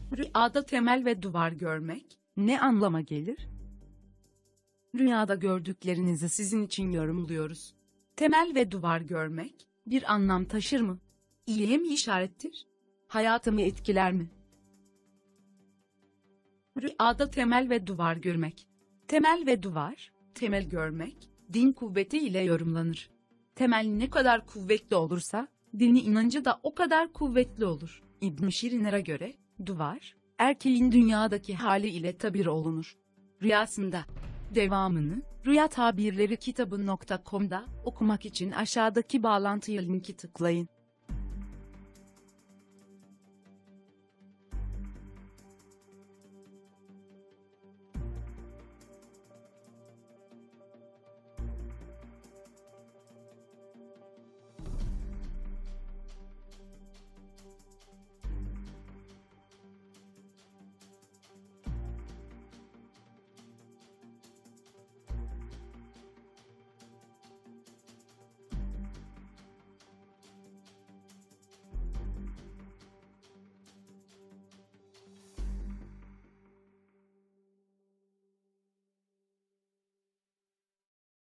Rüyada temel ve duvar görmek ne anlama gelir? Rüyada gördüklerinizi sizin için yorumluyoruz. Temel ve duvar görmek bir anlam taşır mı? İyiye mi işarettir? Hayatımı etkiler mi? Rüyada temel ve duvar görmek. Temel ve duvar, temel görmek, din kuvveti ile yorumlanır. Temel ne kadar kuvvetli olursa, dini inancı da o kadar kuvvetli olur. İbn Şirin'e göre, duvar, erkeğin dünyadaki hali ile tabir olunur. Rüyasında. Devamını, Rüya Tabirleri kitabı.com'da okumak için aşağıdaki bağlantıya linki tıklayın.